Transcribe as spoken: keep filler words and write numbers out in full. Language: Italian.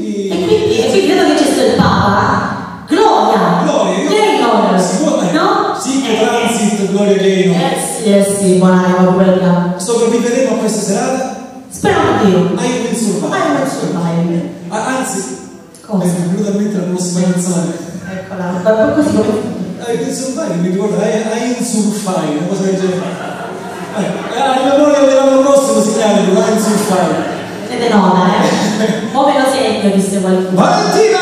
quindi... E quindi, e quindi vedo che c'è stato il Papa, gloria! Gloria, io... Gaynor! Si può dare? No? Sì, che Eh, transit, Gloria Gaynor. Eh sì, eh sì, buon'anima quella. Sopravviveremo a questa serata? Spero anch'io. I will survive. I will survive. Ah, anzi, cosa? mi è venuta a mente la prossima canzone. Eccola, ma così come... I will survive, mi ricorda, I, I will survive, una cosa del genere. Ah, il lavoro dell'anno prossimo si chiama I will survive. Siete nota, eh? Come lo segno, disse qualcuno. Valentina!